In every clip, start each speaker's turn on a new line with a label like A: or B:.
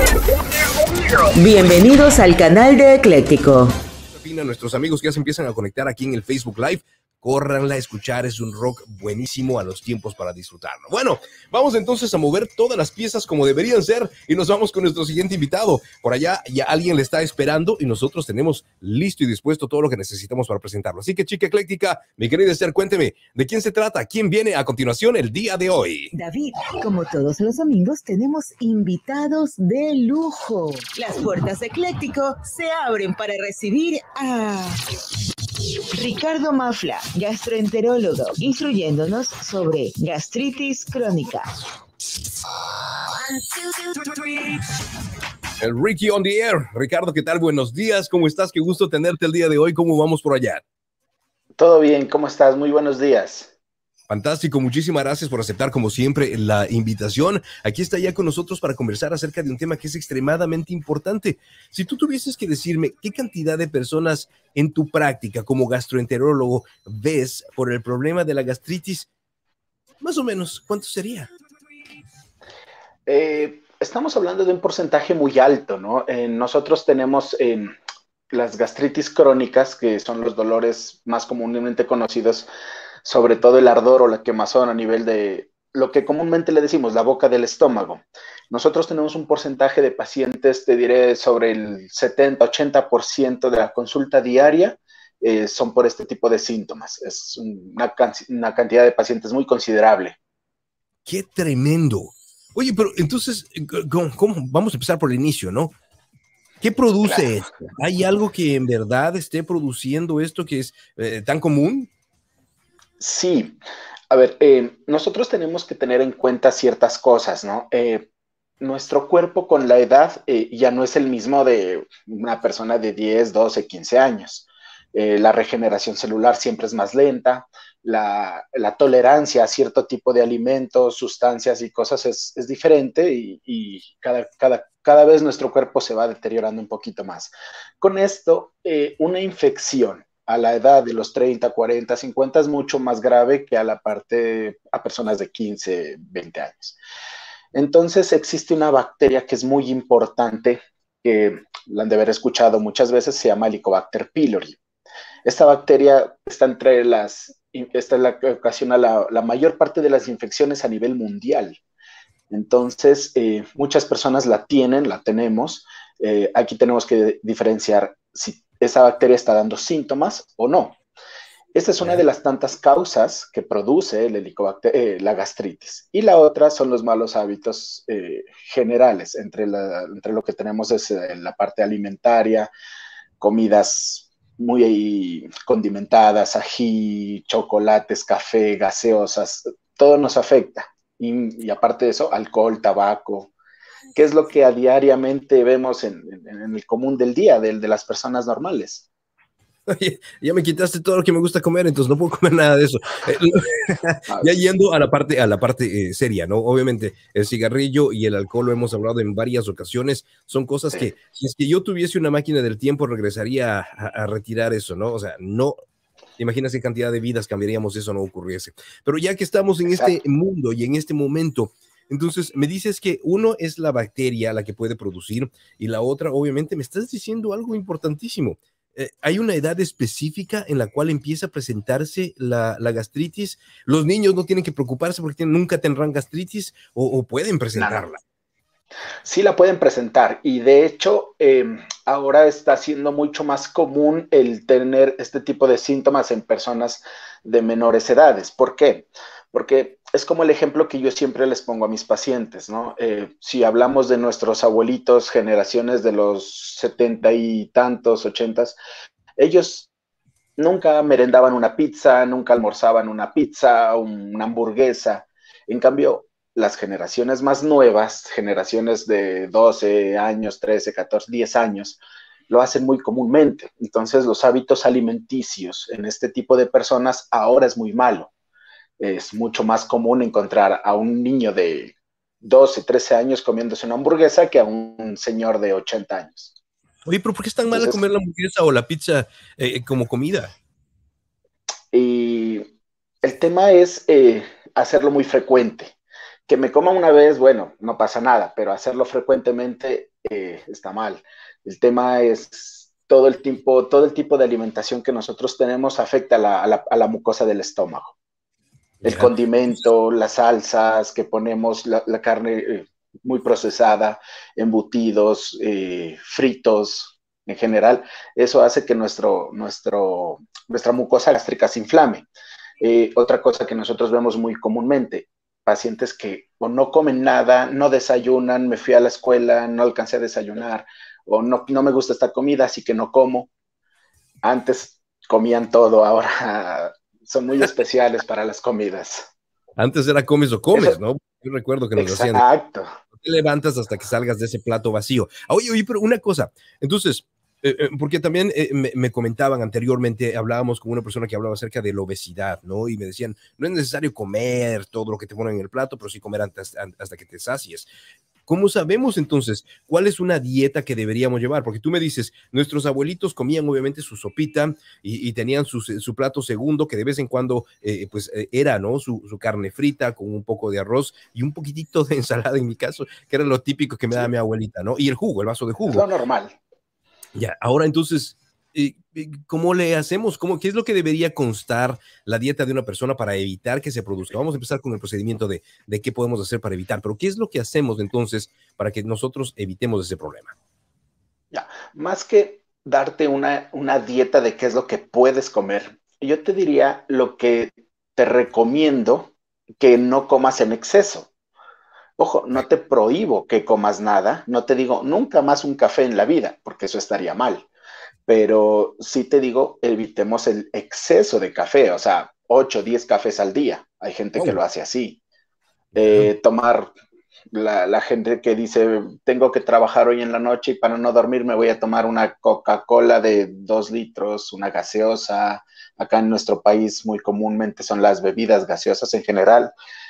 A: Bienvenidos al canal de Ecléctico.
B: A nuestros amigos que ya se empiezan a conectar aquí en el Facebook Live, córranla a escuchar, es un rock buenísimo a los tiempos para disfrutarlo. Bueno, vamos entonces a mover todas las piezas como deberían ser y nos vamos con nuestro siguiente invitado. Por allá ya alguien le está esperando y nosotros tenemos listo y dispuesto todo lo que necesitamos para presentarlo. Así que, chica ecléctica, mi querida Esther, cuénteme, ¿de quién se trata? ¿Quién viene a continuación el día de hoy?
A: David, como todos los domingos tenemos invitados de lujo. Las puertas de Ecléctico se abren para recibir a Ricardo Mafla, gastroenterólogo, instruyéndonos sobre gastritis crónica.
B: El Ricky on the air. Ricardo, ¿qué tal? Buenos días, ¿cómo estás? Qué gusto tenerte el día de hoy. ¿Cómo vamos por allá?
C: Todo bien, ¿cómo estás? Muy buenos días.
B: Fantástico, muchísimas gracias por aceptar como siempre la invitación. Aquí está ya con nosotros para conversar acerca de un tema que es extremadamente importante. Si tú tuvieses que decirme qué cantidad de personas en tu práctica como gastroenterólogo ves por el problema de la gastritis, más o menos, ¿cuánto sería?
C: Estamos hablando de un porcentaje muy alto, ¿no? Nosotros tenemos las gastritis crónicas, que son los dolores más comúnmente conocidos, sobre todo el ardor o la quemazón a nivel de lo que comúnmente le decimos, la boca del estómago. Nosotros tenemos un porcentaje de pacientes, te diré, sobre el 70-80% de la consulta diaria son por este tipo de síntomas. Es una cantidad de pacientes muy considerable.
B: ¡Qué tremendo! Oye, pero entonces, ¿cómo? Vamos a empezar por el inicio, ¿no? ¿Qué produce esto? ¿Hay algo que en verdad esté produciendo esto que es tan común?
C: Sí, a ver, nosotros tenemos que tener en cuenta ciertas cosas, ¿no? Nuestro cuerpo con la edad ya no es el mismo de una persona de 10, 12, 15 años. La regeneración celular siempre es más lenta, la tolerancia a cierto tipo de alimentos, sustancias y cosas es diferente y cada vez nuestro cuerpo se va deteriorando un poquito más. Con esto, una infección a la edad de los 30, 40, 50 es mucho más grave que a personas de 15, 20 años. Entonces existe una bacteria que es muy importante, que la han de haber escuchado muchas veces, se llama Helicobacter pylori. Esta bacteria esta es la que ocasiona la mayor parte de las infecciones a nivel mundial. Entonces, muchas personas la tenemos. Aquí tenemos que diferenciar si esa bacteria está dando síntomas o no. Esta es una de las tantas causas que produce la gastritis. Y la otra son los malos hábitos generales. Entre lo que tenemos es la parte alimentaria, comidas muy condimentadas, ají, chocolates, café, gaseosas, todo nos afecta. Y aparte de eso, alcohol, tabaco, que es lo que a diariamente vemos en el común del día, de las personas normales.
B: Oye, ya me quitaste todo lo que me gusta comer, entonces no puedo comer nada de eso. Ya yendo a la parte seria, ¿no? Obviamente, el cigarrillo y el alcohol, lo hemos hablado en varias ocasiones, son cosas
C: Sí.
B: que, si es que yo tuviese una máquina del tiempo, regresaría a retirar eso, ¿no? O sea, no, imaginas qué cantidad de vidas cambiaríamos si eso no ocurriese. Pero ya que estamos en
C: Exacto.
B: este mundo y en este momento, entonces me dices que uno es la bacteria la que puede producir y la otra, obviamente, me estás diciendo algo importantísimo. ¿Hay una edad específica en la cual empieza a presentarse la gastritis? ¿Los niños no tienen que preocuparse porque nunca tendrán gastritis o pueden presentarla?
C: Sí la pueden presentar y de hecho ahora está siendo mucho más común el tener este tipo de síntomas en personas de menores edades. ¿Por qué? Porque es como el ejemplo que yo siempre les pongo a mis pacientes, ¿no? Si hablamos de nuestros abuelitos, generaciones de los 70 y tantos, 80, ellos nunca merendaban una pizza, nunca almorzaban una pizza, una hamburguesa. En cambio, las generaciones más nuevas, generaciones de 12 años, 13, 14, 10 años, lo hacen muy comúnmente. Entonces, los hábitos alimenticios en este tipo de personas ahora es muy malo. Es mucho más común encontrar a un niño de 12, 13 años comiéndose una hamburguesa que a un señor de 80 años.
B: Oye, pero ¿por qué es tan mala
C: Entonces,
B: comer la hamburguesa o la pizza como comida?
C: y el tema es hacerlo muy frecuente. Que me coma una vez, bueno, no pasa nada, pero hacerlo frecuentemente está mal. El tema es todo el tipo de alimentación que nosotros tenemos afecta a la mucosa del estómago. El
B: Ya.
C: condimento, las salsas que ponemos, la carne muy procesada, embutidos, fritos en general, eso hace que nuestra mucosa gástrica se inflame. Otra cosa que nosotros vemos muy comúnmente, pacientes que o no comen nada, no desayunan, me fui a la escuela, no alcancé a desayunar, o no me gusta esta comida, así que no como. Antes comían todo, ahora son muy especiales para las comidas.
B: Antes era comes o
C: Eso,
B: comes, ¿no? Yo recuerdo que nos decían,
C: exacto.
B: no te levantas hasta que salgas de ese plato vacío. Oye, pero una cosa, entonces, porque también me comentaban anteriormente, hablábamos con una persona que hablaba acerca de la obesidad, ¿no? Y me decían, no es necesario comer todo lo que te ponen en el plato, pero sí comer hasta que te sacies. ¿Cómo sabemos entonces cuál es una dieta que deberíamos llevar? Porque tú me dices, nuestros abuelitos comían obviamente su sopita y tenían su plato segundo, que de vez en cuando era, ¿no? Su carne frita con un poco de arroz y un poquitito de ensalada en mi caso, que era lo típico que me daba
C: Sí,
B: mi abuelita, ¿no? Y el jugo, el vaso de
C: es
B: jugo.
C: lo normal.
B: Ya, ahora entonces, ¿cómo le hacemos? ¿Qué es lo que debería constar la dieta de una persona para evitar que se produzca? Vamos a empezar con el procedimiento de qué podemos hacer para evitar, pero ¿qué es lo que hacemos entonces para que nosotros evitemos ese problema?
C: Ya, más que darte una dieta de qué es lo que puedes comer, yo te diría lo que te recomiendo que no comas en exceso. Ojo, no te prohíbo que comas nada, no te digo nunca más un café en la vida, porque eso estaría mal, pero sí te digo, evitemos el exceso de café, o sea, 8, 10 cafés al día. Hay gente que
B: Oh,
C: lo hace así.
B: ya.
C: Tomar la gente que dice, tengo que trabajar hoy en la noche y para no dormir me voy a tomar una Coca-Cola de 2 litros, una gaseosa. Acá en nuestro país muy comúnmente son las bebidas gaseosas en general.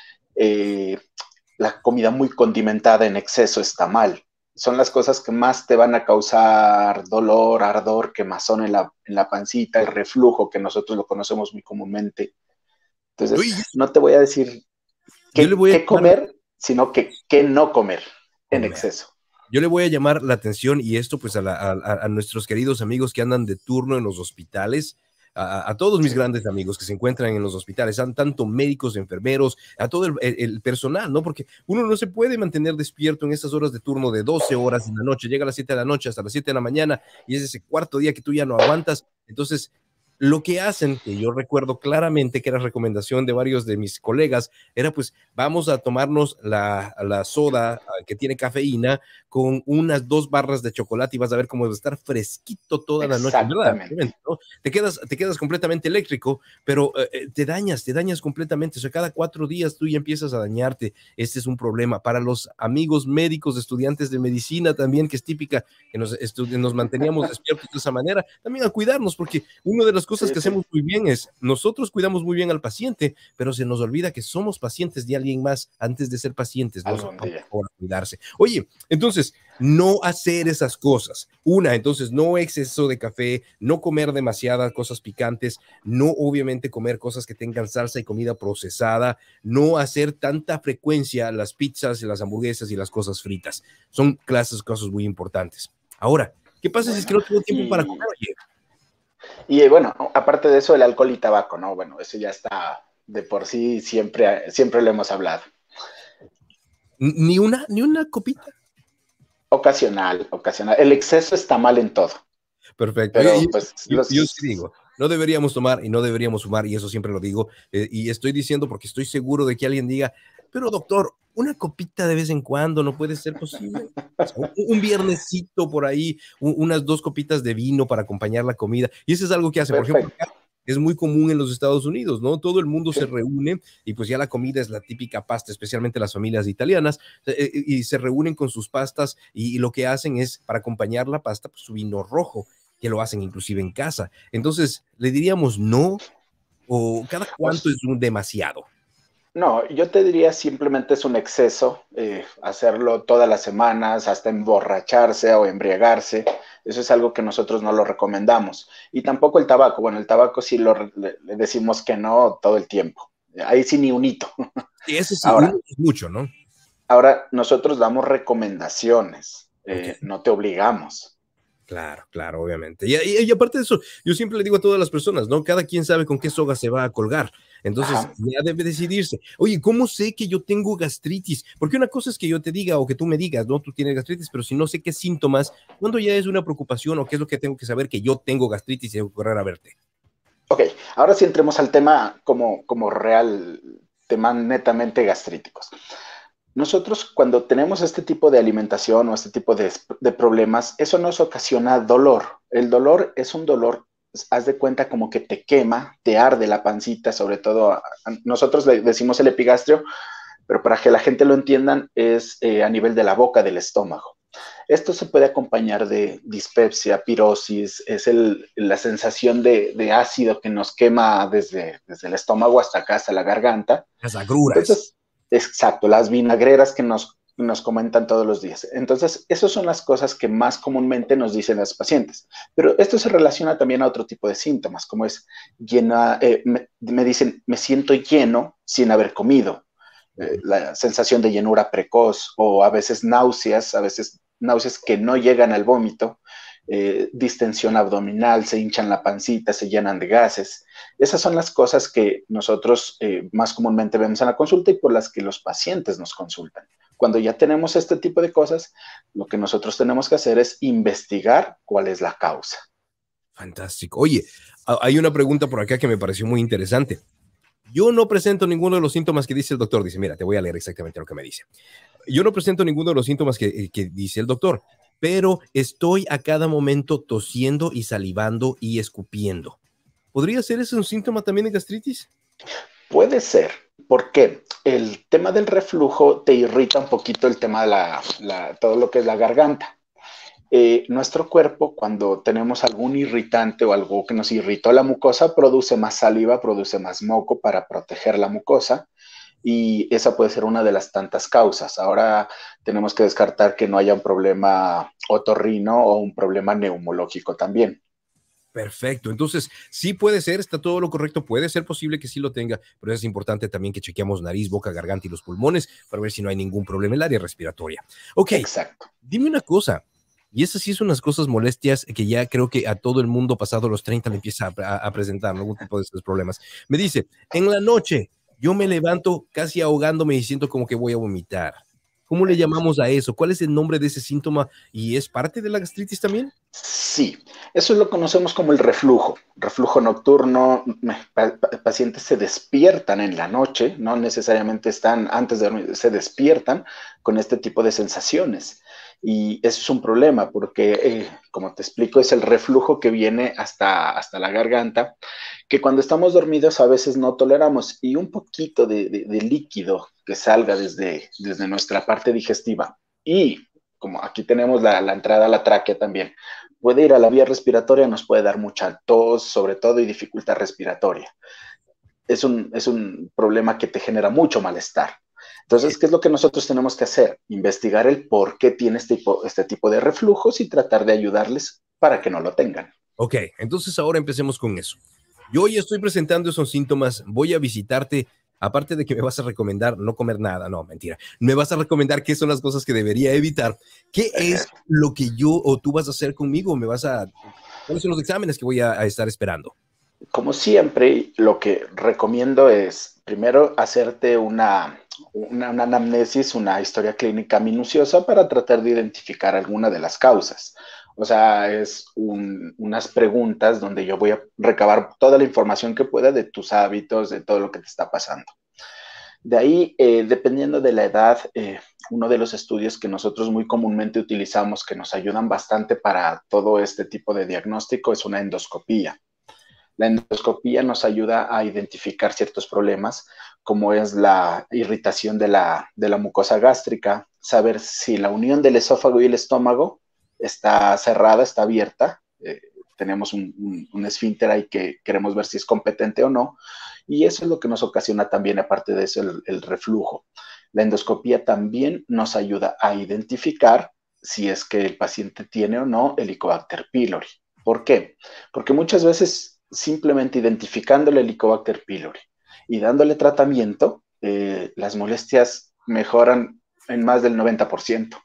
C: Eh, la comida muy condimentada en exceso está mal. Son las cosas que más te van a causar dolor, ardor, quemazón en la pancita, el reflujo, que nosotros lo conocemos muy comúnmente. Entonces,
B: Oye,
C: no te voy a decir
B: yo le voy a
C: qué
B: llamar
C: comer, sino que qué no comer en
B: comer.
C: exceso.
B: Yo le voy a llamar la atención y esto pues a nuestros queridos amigos que andan de turno en los hospitales, a todos mis
C: Sí,
B: grandes amigos que se encuentran en los hospitales, tanto médicos, enfermeros, a todo el personal, ¿no? Porque uno no se puede mantener despierto en estas horas de turno de 12 horas en la noche, llega a las 7 de la noche hasta las 7 de la mañana y es ese cuarto día que tú ya no aguantas. Entonces, lo que hacen, que yo recuerdo claramente que era recomendación de varios de mis colegas, era pues vamos a tomarnos la soda que tiene cafeína con unas 2 barras de chocolate y vas a ver cómo va a estar fresquito toda la noche, en verdad,
C: exactamente.
B: ¿no? Te quedas completamente eléctrico, pero te dañas completamente, o sea, cada 4 días tú ya empiezas a dañarte, este es un problema. Para los amigos médicos, estudiantes de medicina también, que es típica, que nos manteníamos despiertos de esa manera, también a cuidarnos, porque una de las cosas
C: Sí,
B: que
C: sí,
B: hacemos muy bien es, nosotros cuidamos muy bien al paciente, pero se nos olvida que somos pacientes de alguien más antes de ser pacientes, ¿no?
C: algún
B: Por
C: día.
B: favor, a cuidarse. Oye, entonces, no hacer esas cosas. Una, entonces, no exceso de café, no comer demasiadas cosas picantes, no obviamente comer cosas que tengan salsa y comida procesada, no hacer tanta frecuencia las pizzas y las hamburguesas y las cosas fritas. Son cosas muy importantes. Ahora, ¿qué pasa si es que
C: Bueno,
B: no tengo tiempo para comer? Oye,
C: bueno, aparte de eso, el alcohol y tabaco, ¿no? Bueno, eso ya está de por sí, siempre lo hemos hablado.
B: ni una copita.
C: Ocasional, ocasional. El exceso está mal en todo,
B: Perfecto.
C: pero pues
B: Yo sí digo, no deberíamos tomar y no deberíamos fumar, y eso siempre lo digo, y estoy diciendo porque estoy seguro de que alguien diga, pero doctor, una copita de vez en cuando no puede ser posible. O sea, un viernesito por ahí, unas 2 copitas de vino para acompañar la comida, y eso es algo que hacen, por ejemplo, acá
C: perfecto.
B: es muy común en los Estados Unidos, ¿no? Todo el mundo se
C: Sí,
B: reúne y pues ya la comida es la típica pasta, especialmente las familias italianas, y se reúnen con sus pastas y lo que hacen es, para acompañar la pasta, pues su vino rojo, que lo hacen inclusive en casa. Entonces, ¿le diríamos no o cada cuánto es
C: pues
B: un demasiado?
C: no, yo te diría simplemente es un exceso, hacerlo todas las semanas, hasta emborracharse o embriagarse. Eso es algo que nosotros no lo recomendamos. Y tampoco el tabaco. Bueno, el tabaco sí le decimos que no todo el tiempo. Ahí sí ni un hito.
B: Y eso sí,
C: Ahora,
B: uno es mucho, ¿no?
C: ahora nosotros damos recomendaciones,
B: Ok.
C: no te obligamos.
B: Claro, claro, obviamente. Y aparte de eso, yo siempre le digo a todas las personas, ¿no? Cada quien sabe con qué soga se va a colgar. Entonces,
C: Ajá.
B: ya debe decidirse. Oye, ¿cómo sé que yo tengo gastritis? Porque una cosa es que yo te diga o que tú me digas, ¿no? Tú tienes gastritis, pero si no sé qué síntomas, ¿cuándo ya es una preocupación o qué es lo que tengo que saber que yo tengo gastritis y tengo que correr a verte?
C: Ok, ahora sí entremos al tema como real, tema netamente gastríticos. Nosotros cuando tenemos este tipo de alimentación o este tipo de problemas, eso nos ocasiona dolor. El dolor es un dolor, haz de cuenta como que te quema, te arde la pancita, sobre todo, nosotros le decimos el epigastrio, pero para que la gente lo entiendan es a nivel de la boca del estómago. Esto se puede acompañar de dispepsia, pirosis, es la sensación de ácido que nos quema desde el estómago hasta acá, hasta la garganta.
B: Las agruras.
C: Entonces, exacto, las vinagreras que nos comentan todos los días. Entonces, esas son las cosas que más comúnmente nos dicen los pacientes. Pero esto se relaciona también a otro tipo de síntomas, como es llena, me dicen, me siento lleno sin haber comido, la sensación de llenura precoz o a veces náuseas que no llegan al vómito, distensión abdominal, se hinchan la pancita, se llenan de gases. Esas son las cosas que nosotros más comúnmente vemos en la consulta y por las que los pacientes nos consultan. Cuando ya tenemos este tipo de cosas, lo que nosotros tenemos que hacer es investigar cuál es la causa.
B: Fantástico. Oye, hay una pregunta por acá que me pareció muy interesante. Yo no presento ninguno de los síntomas que dice el doctor. Dice, mira, te voy a leer exactamente lo que me dice. Yo no presento ninguno de los síntomas que dice el doctor, pero estoy a cada momento tosiendo y salivando y escupiendo. ¿Podría ser ese un síntoma también de gastritis?
C: Puede ser, porque el tema del reflujo te irrita un poquito el tema de todo lo que es la garganta. Nuestro cuerpo, cuando tenemos algún irritante o algo que nos irritó la mucosa, produce más saliva, produce más moco para proteger la mucosa y esa puede ser una de las tantas causas. Ahora tenemos que descartar que no haya un problema otorrino o un problema neumológico también.
B: Perfecto. Entonces, sí puede ser, está todo lo correcto, puede ser posible que sí lo tenga, pero es importante también que chequeamos nariz, boca, garganta y los pulmones para ver si no hay ningún problema en el área respiratoria. Ok,
C: Exacto.
B: dime una cosa, y esas sí son unas cosas molestias que ya creo que a todo el mundo pasado los 30 le empieza a presentar, ¿no? Algún tipo de estos problemas. Me dice, en la noche yo me levanto casi ahogándome y siento como que voy a vomitar. ¿Cómo le llamamos a eso? ¿Cuál es el nombre de ese síntoma? ¿Y es parte de la gastritis también?
C: Sí, eso lo conocemos como el reflujo, reflujo nocturno. Pacientes se despiertan en la noche, no necesariamente están antes de dormir, se despiertan con este tipo de sensaciones. Y eso es un problema porque, como te explico, es el reflujo que viene hasta la garganta, que cuando estamos dormidos a veces no toleramos y un poquito de líquido que salga desde nuestra parte digestiva. Y como aquí tenemos la entrada a la tráquea también, puede ir a la vía respiratoria, nos puede dar mucha tos, sobre todo, y dificultad respiratoria. Es un problema que te genera mucho malestar. Entonces, ¿qué es lo que nosotros tenemos que hacer? Investigar el por qué tiene este tipo de reflujos y tratar de ayudarles para que no lo tengan.
B: Ok, entonces ahora empecemos con eso. Yo ya estoy presentando esos síntomas, voy a visitarte, aparte de que me vas a recomendar no comer nada, no, mentira, me vas a recomendar qué son las cosas que debería evitar, qué es lo que yo o tú vas a hacer conmigo, ¿cuáles son los exámenes que voy a estar esperando?
C: Como siempre, lo que recomiendo es primero hacerte una anamnesis, una historia clínica minuciosa para tratar de identificar alguna de las causas. O sea, es unas preguntas donde yo voy a recabar toda la información que pueda de tus hábitos, de todo lo que te está pasando. De ahí, dependiendo de la edad, uno de los estudios que nosotros muy comúnmente utilizamos, que nos ayudan bastante para todo este tipo de diagnóstico, es una endoscopía. La endoscopía nos ayuda a identificar ciertos problemas, como es la irritación de la mucosa gástrica, saber si la unión del esófago y el estómago está cerrada, está abierta. Tenemos un esfínter ahí que queremos ver si es competente o no. Y eso es lo que nos ocasiona también, aparte de eso, el reflujo. La endoscopía también nos ayuda a identificar si es que el paciente tiene o no Helicobacter pylori. ¿Por qué? Porque muchas veces simplemente identificando el Helicobacter pylori y dándole tratamiento, las molestias mejoran en más del 90%.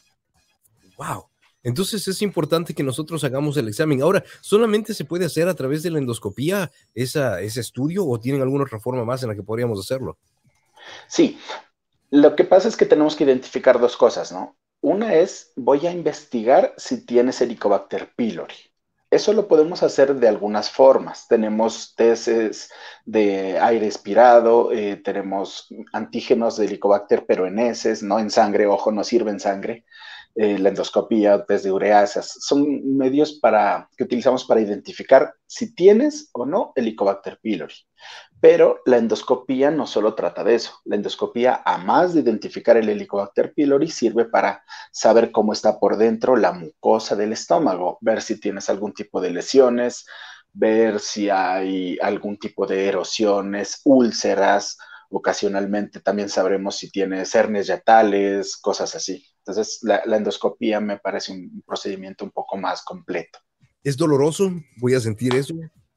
B: Wow. Entonces es importante que nosotros hagamos el examen. Ahora, ¿solamente se puede hacer a través de la endoscopía ese estudio o tienen alguna otra forma más en la que podríamos hacerlo?
C: Sí, lo que pasa es que tenemos que identificar dos cosas, ¿no? Una es, voy a investigar si tienes Helicobacter pylori. Eso lo podemos hacer de algunas formas. Tenemos testes de aire expirado, tenemos antígenos de Helicobacter, pero en heces, no en sangre. Ojo, no sirve en sangre. La endoscopía, test de ureasas, son medios que utilizamos para identificar si tienes o no Helicobacter pylori. Pero la endoscopía no solo trata de eso. La endoscopía, a más de identificar el Helicobacter pylori, sirve para saber cómo está por dentro la mucosa del estómago, ver si tienes algún tipo de lesiones, ver si hay algún tipo de erosiones, úlceras. Ocasionalmente también sabremos si tienes hernias hiatales, cosas así. Entonces, la endoscopía me parece un procedimiento un poco más completo.
B: ¿Es doloroso? ¿Voy a sentir eso?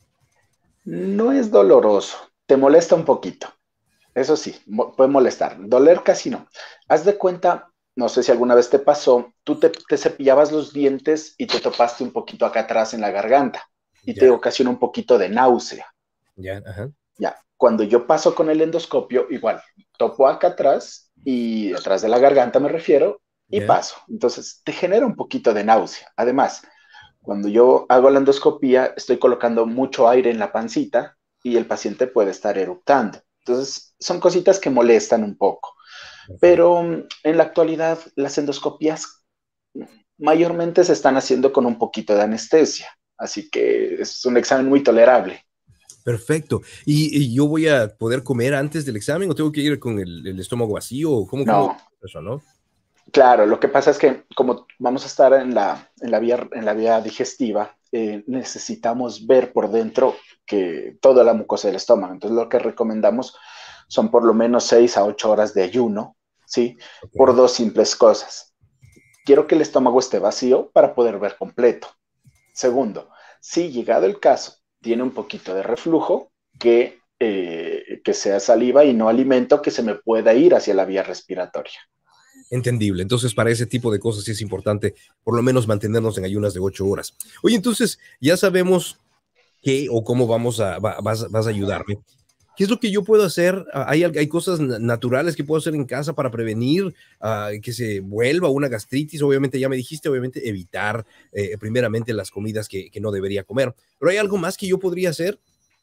C: No es doloroso, te molesta un poquito. Eso sí, puede molestar. Doler casi no. Haz de cuenta, no sé si alguna vez te pasó, tú te cepillabas los dientes y te topaste un poquito acá atrás en la garganta y
B: Ya.
C: te ocasiona un poquito de náusea.
B: Ya, ajá.
C: Ya, cuando yo paso con el endoscopio, igual, topo acá atrás y atrás de la garganta me refiero y
B: Ya.
C: paso. Entonces, te genera un poquito de náusea. Además, cuando yo hago la endoscopía, estoy colocando mucho aire en la pancita y el paciente puede estar eructando. Entonces, son cositas que molestan un poco.
B: Perfecto.
C: Pero en la actualidad, las endoscopías mayormente se están haciendo con un poquito de anestesia. Así que es un examen muy tolerable.
B: Perfecto. ¿Y yo voy a poder comer antes del examen o tengo que ir con el estómago vacío? ¿Cómo
C: No,
B: eso, no?
C: claro, lo que pasa es que como vamos a estar en la vía digestiva, necesitamos ver por dentro que toda la mucosa del estómago. Entonces lo que recomendamos son por lo menos 6 a 8 horas de ayuno, ¿sí? Por
B: Okay.
C: dos simples cosas. Quiero que el estómago esté vacío para poder ver completo. Segundo, si llegado el caso tiene un poquito de reflujo, que sea saliva y no alimento que se me pueda ir hacia la vía respiratoria.
B: Entendible. Entonces, para ese tipo de cosas sí es importante por lo menos mantenernos en ayunas de 8 horas. Oye, entonces ya sabemos qué o cómo vas a ayudarme. ¿Qué es lo que yo puedo hacer? ¿Hay cosas naturales que puedo hacer en casa para prevenir que se vuelva una gastritis? Obviamente, ya me dijiste, obviamente, evitar primeramente las comidas que no debería comer. ¿Pero hay algo más que yo podría hacer?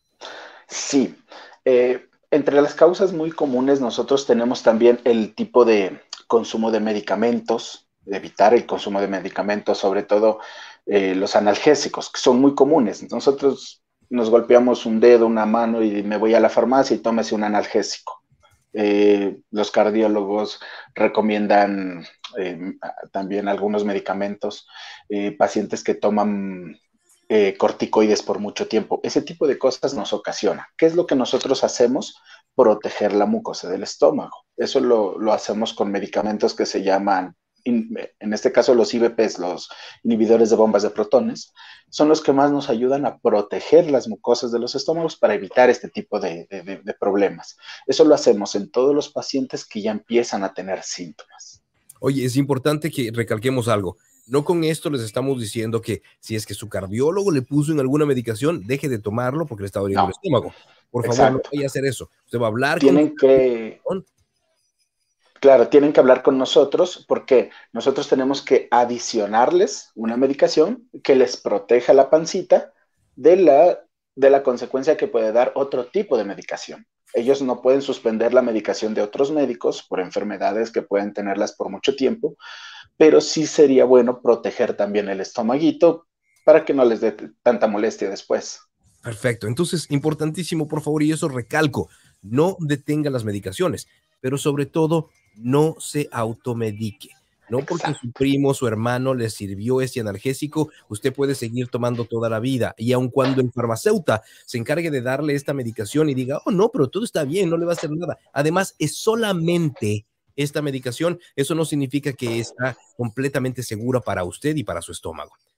C: Sí, entre las causas muy comunes nosotros tenemos también el tipo de consumo de medicamentos, de evitar el consumo de medicamentos, sobre todo los analgésicos, que son muy comunes. Nosotros nos golpeamos un dedo, una mano y me voy a la farmacia y tómese un analgésico. Los cardiólogos recomiendan también algunos medicamentos, pacientes que toman corticoides por mucho tiempo. Ese tipo de cosas nos ocasiona. ¿Qué es lo que nosotros hacemos? Proteger la mucosa del estómago. Eso lo hacemos con medicamentos que se llaman, en este caso los IBPs, los inhibidores de bombas de protones, son los que más nos ayudan a proteger las mucosas de los estómagos para evitar este tipo de problemas. Eso lo hacemos en todos los pacientes que ya empiezan a tener síntomas.
B: Oye, es importante que recalquemos algo. No con esto les estamos diciendo que si es que su cardiólogo le puso en alguna medicación, deje de tomarlo porque le está doliendo el
C: No,
B: estómago. Por favor, no
C: exacto.
B: vaya a hacer eso. Usted va a hablar con su
C: Tienen que,
B: cardiólogo.
C: claro, tienen que hablar con nosotros porque nosotros tenemos que adicionarles una medicación que les proteja la pancita de la consecuencia que puede dar otro tipo de medicación. Ellos no pueden suspender la medicación de otros médicos por enfermedades que pueden tenerlas por mucho tiempo, pero sí sería bueno proteger también el estomaguito para que no les dé tanta molestia después.
B: Perfecto. Entonces, importantísimo, por favor, y eso recalco, no detenga las medicaciones, pero sobre todo, no se automedique. No porque su
C: Exacto.
B: primo, su hermano le sirvió ese analgésico, usted puede seguir tomando toda la vida. Y aun cuando el farmacéutico se encargue de darle esta medicación y diga, oh, no, pero todo está bien, no le va a hacer nada. Además, es solamente esta medicación. Eso no significa que está completamente segura para usted y para su estómago.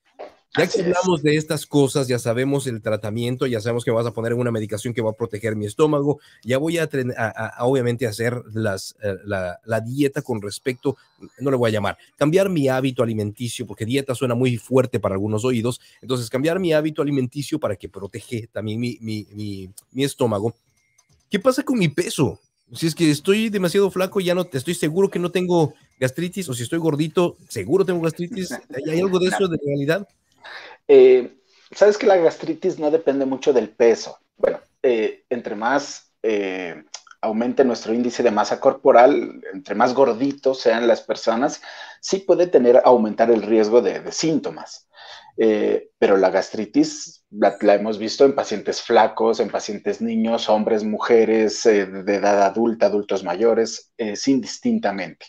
B: Ya que hablamos de estas cosas, ya sabemos el tratamiento, ya sabemos que me vas a poner una medicación que va a proteger mi estómago, ya voy a obviamente hacer la dieta con respecto, no le voy a llamar, cambiar mi hábito alimenticio, porque dieta suena muy fuerte para algunos oídos, entonces cambiar mi hábito alimenticio para que protege también mi estómago. ¿Qué pasa con mi peso? Si es que estoy demasiado flaco, ya no te estoy seguro que no tengo gastritis, o si estoy gordito, seguro tengo gastritis. ¿Hay algo de eso de realidad?
C: Sabes que la gastritis no depende mucho del peso. Bueno, entre más aumente nuestro índice de masa corporal, entre más gorditos sean las personas, sí puede aumentar el riesgo de síntomas. Pero la gastritis la hemos visto en pacientes flacos, en pacientes niños, hombres, mujeres, de edad adulta, adultos mayores, indistintamente.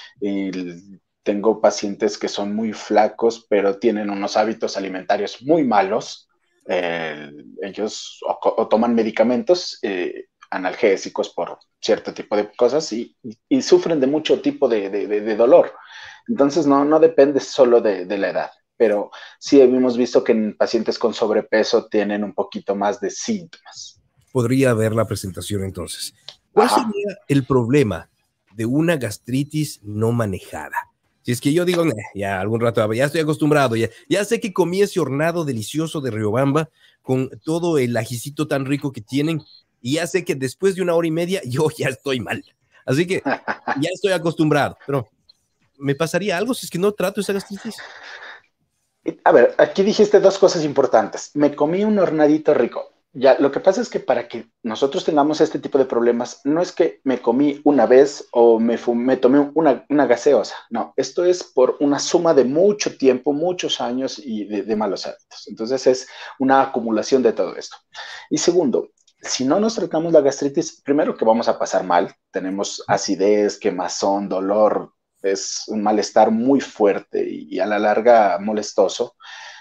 C: Tengo pacientes que son muy flacos, pero tienen unos hábitos alimentarios muy malos. Ellos o toman medicamentos analgésicos por cierto tipo de cosas y sufren de mucho tipo de dolor. Entonces no depende solo de la edad, pero sí hemos visto que en pacientes con sobrepeso tienen un poquito más de síntomas.
B: Podría ver la presentación entonces. ¿Cuál sería el problema de una gastritis no manejada? Si es que yo digo, ya algún rato, ya estoy acostumbrado, ya sé que comí ese hornado delicioso de Riobamba con todo el ajicito tan rico que tienen, y ya sé que después de 1 hora y media yo ya estoy mal. Así que ya estoy acostumbrado, pero ¿me pasaría algo si es que no trato esa gastritis?
C: A ver, aquí dijiste dos cosas importantes. Me comí un hornadito rico. Ya, lo que pasa es que para que nosotros tengamos este tipo de problemas, no es que me comí una vez o me tomé una gaseosa. No, esto es por una suma de mucho tiempo, muchos años y de malos hábitos. Entonces es una acumulación de todo esto. Y segundo, si no nos tratamos la gastritis, primero que vamos a pasar mal. Tenemos acidez, quemazón, dolor. Es un malestar muy fuerte y a la larga molestoso.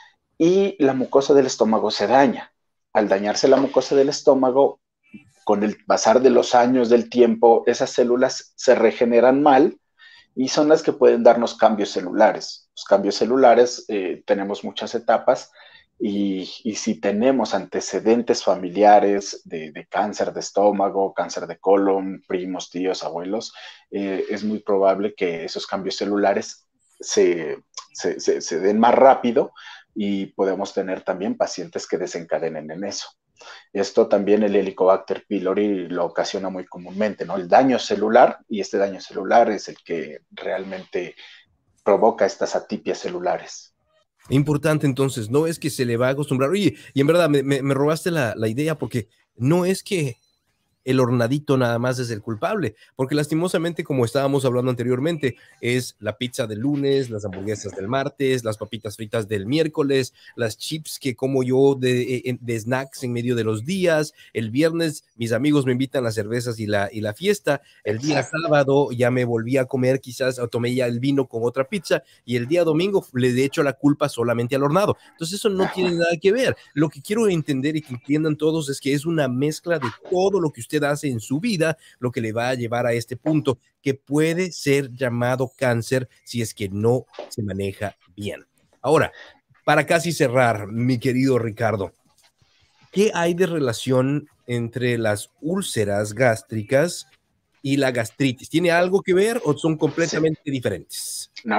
C: Y la mucosa del estómago se daña. Al dañarse la mucosa del estómago, con el pasar de los años, del tiempo, esas células se regeneran mal y son las que pueden darnos cambios celulares. Los cambios celulares tenemos muchas etapas y si tenemos antecedentes familiares de cáncer de estómago, cáncer de colon, primos, tíos, abuelos, es muy probable que esos cambios celulares se den más rápido y podemos tener también pacientes que desencadenen en eso. Esto también el Helicobacter pylori lo ocasiona muy comúnmente, ¿no? El daño celular, y este daño celular es el que realmente provoca estas atipias celulares.
B: Importante, entonces, no es que se le va a acostumbrar. Oye, y en verdad me robaste la idea, porque no es que el hornadito nada más es el culpable, porque lastimosamente, como estábamos hablando anteriormente, es la pizza del lunes, las hamburguesas del martes, las papitas fritas del miércoles, las chips que como yo de snacks en medio de los días, el viernes mis amigos me invitan las cervezas y la fiesta, el día sábado ya me volví a comer quizás, o tomé ya el vino con otra pizza, y el día domingo le echo la culpa solamente al hornado. Entonces eso no tiene nada que ver. Lo que quiero entender y que entiendan todos es que es una mezcla de todo lo que usted hace en su vida, lo que le va a llevar a este punto, que puede ser llamado cáncer si es que no se maneja bien. Ahora, para casi cerrar, mi querido Ricardo, ¿qué hay de relación entre las úlceras gástricas y la gastritis? ¿Tiene algo que ver o son completamente diferentes?
C: No.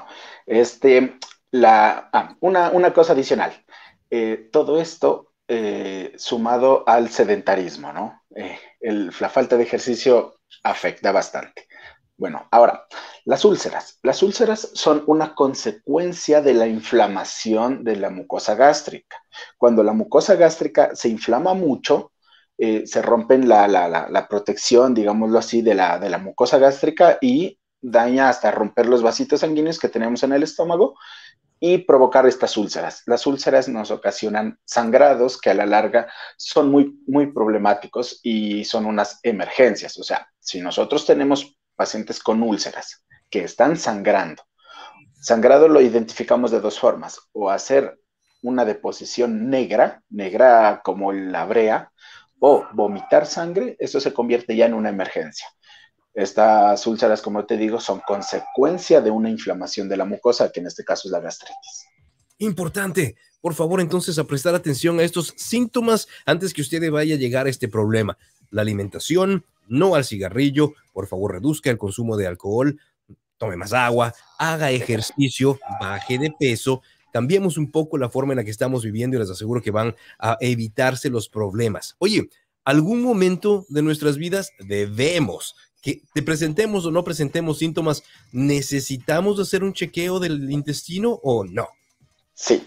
C: Una cosa adicional. Todo esto sumado al sedentarismo, ¿no? La falta de ejercicio afecta bastante. Bueno, ahora, las úlceras. Las úlceras son una consecuencia de la inflamación de la mucosa gástrica. Cuando la mucosa gástrica se inflama mucho, se rompen la protección, digámoslo así, de la mucosa gástrica y daña hasta romper los vasitos sanguíneos que tenemos en el estómago y provocar estas úlceras. Las úlceras nos ocasionan sangrados que a la larga son muy problemáticos y son unas emergencias. O sea, si nosotros tenemos pacientes con úlceras que están sangrando, sangrado lo identificamos de dos formas: o hacer una deposición negra como la brea, o vomitar sangre. Esto se convierte ya en una emergencia. Estas úlceras, como te digo, son consecuencia de una inflamación de la mucosa, que en este caso es la gastritis.
B: Importante, por favor, entonces, a prestar atención a estos síntomas antes que usted vaya a llegar a este problema. La alimentación, no al cigarrillo, por favor, reduzca el consumo de alcohol, tome más agua, haga ejercicio, baje de peso, cambiemos un poco la forma en la que estamos viviendo y les aseguro que van a evitarse los problemas. Oye, algún momento de nuestras vidas debemos, que te presentemos o no presentemos síntomas, ¿necesitamos hacer un chequeo del intestino o no?
C: Sí.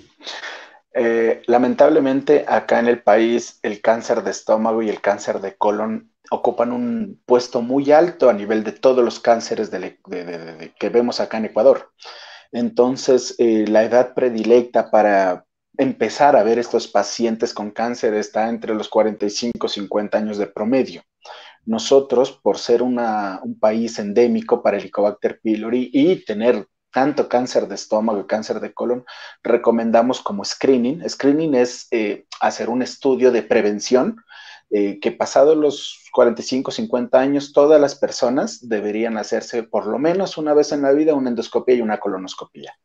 C: Lamentablemente acá en el país el cáncer de estómago y el cáncer de colon ocupan un puesto muy alto a nivel de todos los cánceres que vemos acá en Ecuador. Entonces, la edad predilecta para empezar a ver estos pacientes con cáncer está entre los 45 y 50 años de promedio. Nosotros, por ser un país endémico para el Helicobacter pylori y tener tanto cáncer de estómago y cáncer de colon, recomendamos como screening. Screening es hacer un estudio de prevención que pasado los 45, 50 años, todas las personas deberían hacerse por lo menos una vez en la vida una endoscopia y una colonoscopia.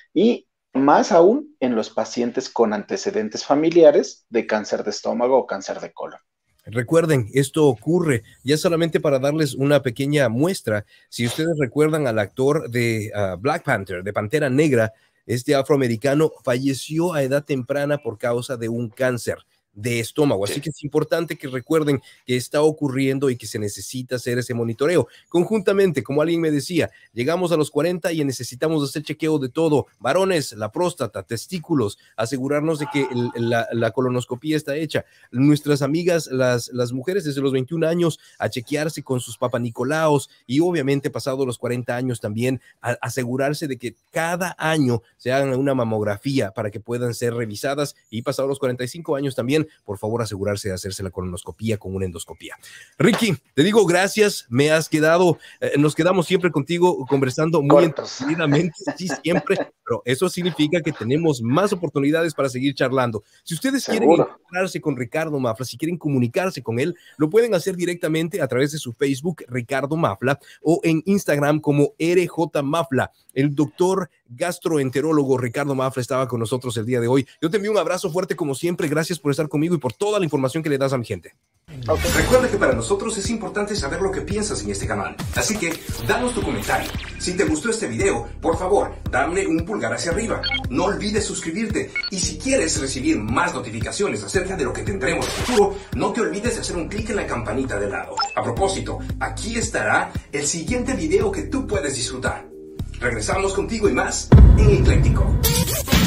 C: Y más aún en los pacientes con antecedentes familiares de cáncer de estómago o cáncer de colon.
B: Recuerden, esto ocurre, ya solamente para darles una pequeña muestra, si ustedes recuerdan al actor de Black Panther, de Pantera Negra, este afroamericano falleció a edad temprana por causa de un cáncer de estómago, así que es importante que recuerden que está ocurriendo y que se necesita hacer ese monitoreo. Conjuntamente, como alguien me decía, llegamos a los 40 y necesitamos hacer chequeo de todo, varones, la próstata, testículos, asegurarnos de que la colonoscopía está hecha. Nuestras amigas, las mujeres desde los 21 años, a chequearse con sus papanicolaos y obviamente pasado los 40 años también a asegurarse de que cada año se hagan una mamografía para que puedan ser revisadas y pasado los 45 años también por favor asegurarse de hacerse la colonoscopía con una endoscopía. Ricky, te digo gracias, me has quedado, nos quedamos siempre contigo conversando muy entretenidamente, sí, siempre, pero eso significa que tenemos más oportunidades para seguir charlando. Si ustedes quieren encontrarse con Ricardo Mafla, si quieren comunicarse con él, lo pueden hacer directamente a través de su Facebook, Ricardo Mafla, o en Instagram como RJ Mafla. El doctor gastroenterólogo Ricardo Mafla estaba con nosotros el día de hoy. Yo te envío un abrazo fuerte como siempre, gracias por estar conmigo y por toda la información que le das a mi gente.
D: Recuerda que para nosotros es importante saber lo que piensas en este canal, así que danos tu comentario. Si te gustó este video, por favor, dale un pulgar hacia arriba. No olvides suscribirte y si quieres recibir más notificaciones acerca de lo que tendremos en el futuro, no te olvides de hacer un clic en la campanita de lado. A propósito, aquí estará el siguiente video que tú puedes disfrutar. Regresamos contigo y más en Ecléctico.